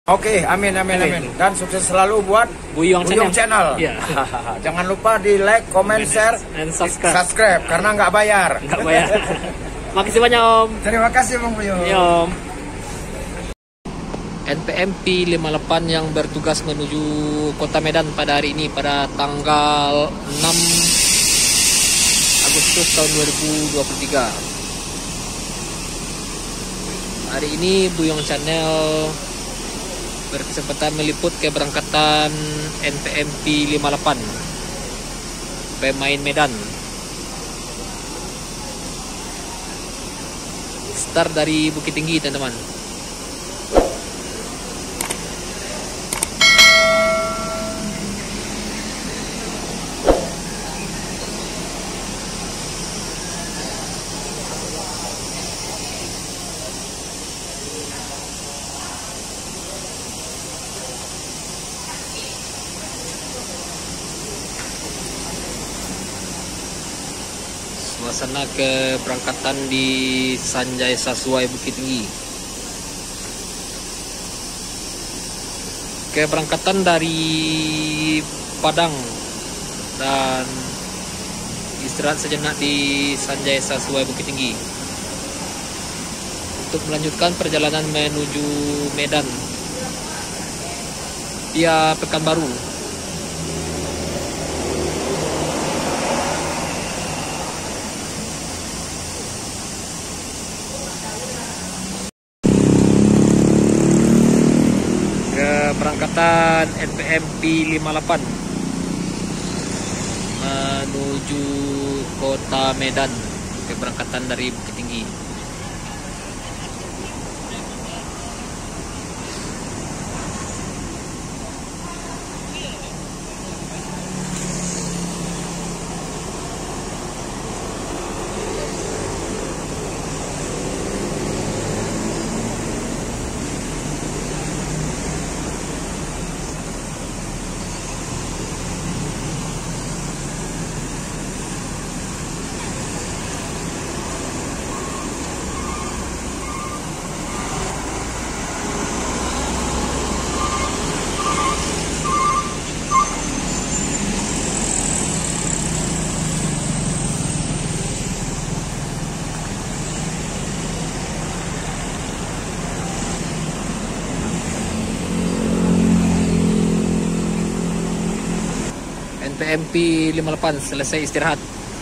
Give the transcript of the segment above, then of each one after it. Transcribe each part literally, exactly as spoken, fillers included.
Oke, amin, amin, amin, amin. Dan sukses selalu buat Buyong, Buyong Channel. Channel. Ya. Jangan lupa di like, comment, share, dan subscribe. subscribe karena nggak bayar. Nggak bayar. Makasih banyak Om. Terima kasih Bang Buyong. Ya Om. N P M P lima puluh delapan yang bertugas menuju Kota Medan pada hari ini pada tanggal enam Agustus tahun dua ribu dua puluh tiga. Hari ini Buyong Channel berkesempatan meliput keberangkatan N P M P lima puluh delapan pemain Medan. Start dari Bukit Tinggi, teman-teman. Suasana keberangkatan di Sanjaya Sasuai Bukit Tinggi. Keberangkatan dari Padang dan istirahat sejenak di Sanjaya Sasuai Bukit Tinggi untuk melanjutkan perjalanan menuju Medan via Pekanbaru. Keberangkatan N P M P lima puluh delapan menuju Kota Medan, keberangkatan dari Bukit Tinggi. N P M P lima puluh delapan selesai istirahat.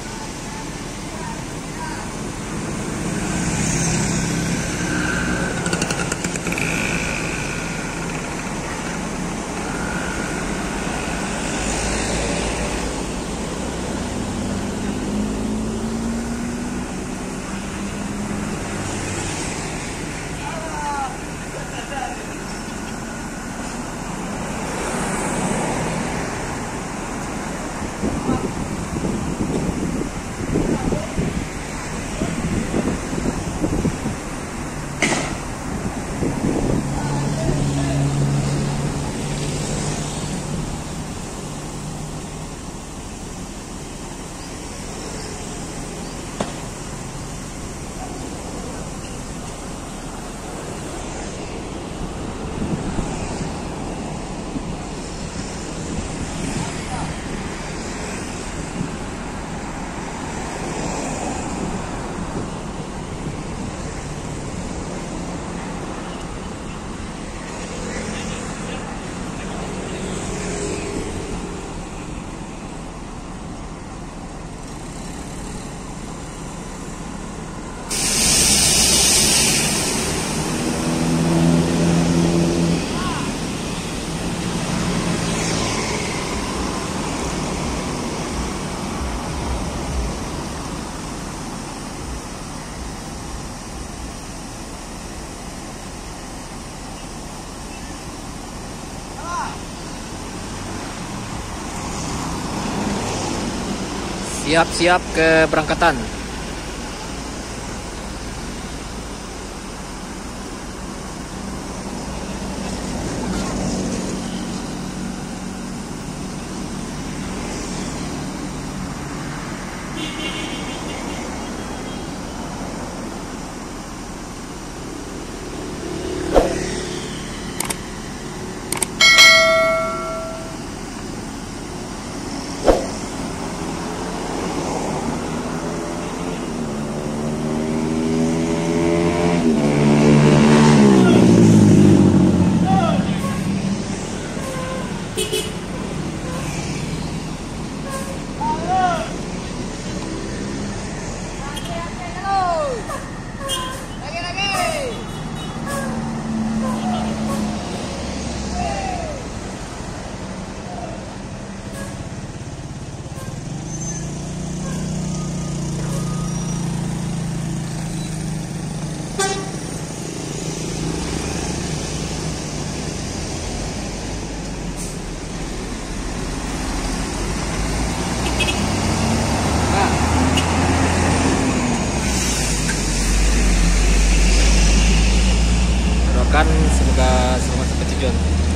Siap-siap keberangkatan. Doakan semoga selamat sampai tujuan.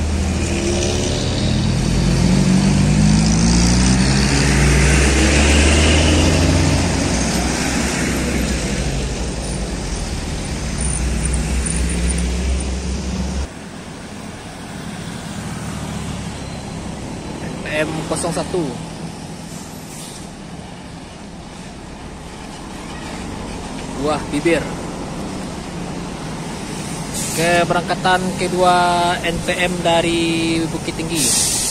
M nol satu Buah Bibir. Keberangkatan kedua N P M dari Bukit Tinggi.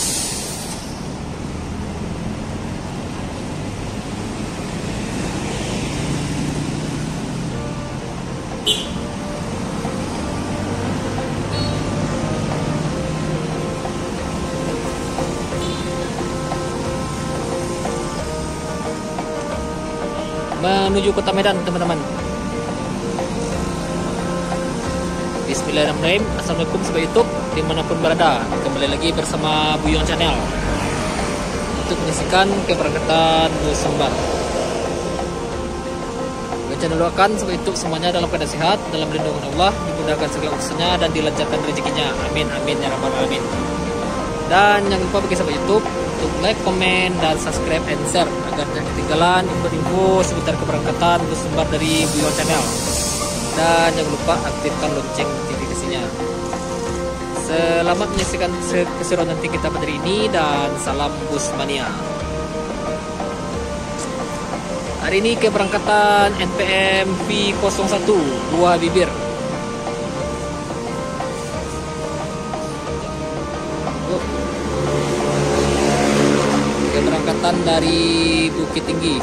Menuju Kota Medan, teman-teman. Bismillahirrahmanirrahim. Assalamualaikum sahabat YouTube dimanapun berada. Kembali lagi bersama Buyong Channel untuk menyaksikan keberangkatan bus Sumbar. Buyong Channel doakan sahabat YouTube semuanya dalam keadaan sehat, dalam lindungan Allah, dimudahkan segala urusannya dan dilancarkan rezekinya. Amin amin ya rabbal alamin. Dan jangan lupa bagi sahabat YouTube untuk like, komen, dan subscribe and share agar jangan ketinggalan info-info seputar keberangkatan bus Sumbar dari Buyong Channel. Dan jangan lupa aktifkan lonceng notifikasinya. Selamat menyaksikan keseruan nanti kita pada hari ini dan salam bus mania. Hari ini keberangkatan N P M V nol satu Buah Bibir. Keberangkatan dari Bukit Tinggi.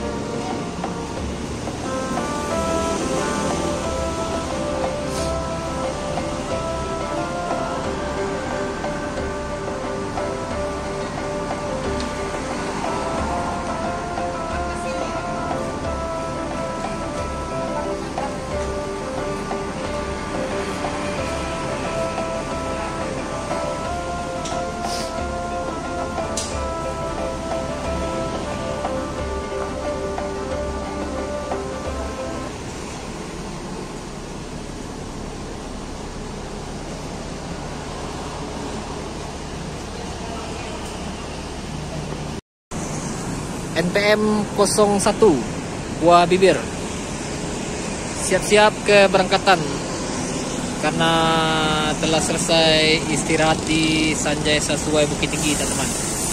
N P M nol satu Buah Bibir siap-siap keberangkatan karena telah selesai istirahat di Sanjaya Sasuai Bukit Tinggi, teman-teman.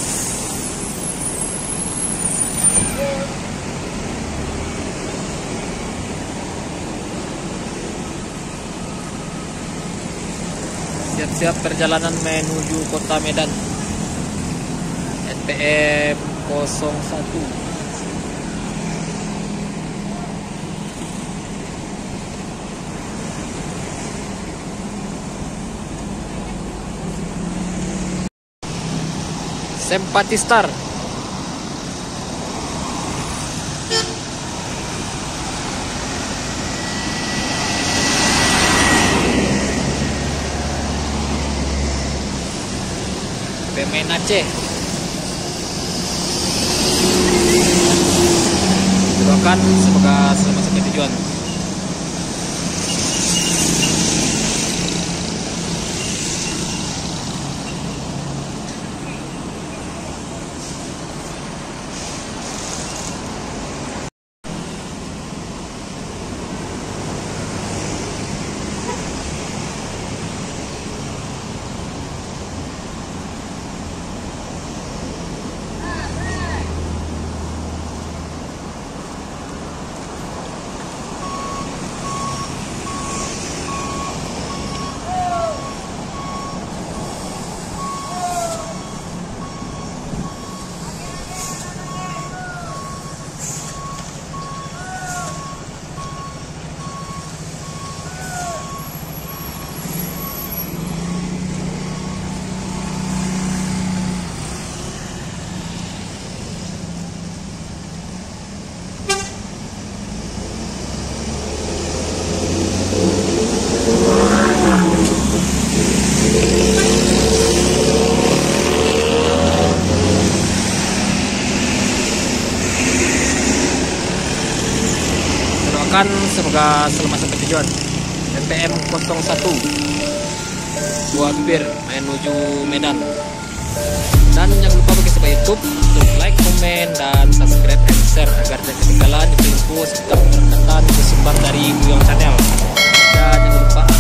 Siap-siap perjalanan menuju Kota Medan. N P M nol satu. Sempatistar. Pemain Aceh. Doakan semoga selamat sampai tujuan. Semoga selamat sampai tujuan. N P M nol satu buat bir menuju Medan. Dan jangan lupa bagi sahabat YouTube untuk like, komen, dan subscribe and share agar tidak ketinggalan info seputar keberangkatan ke Sumbar dari Buyong Channel. Dan jangan lupa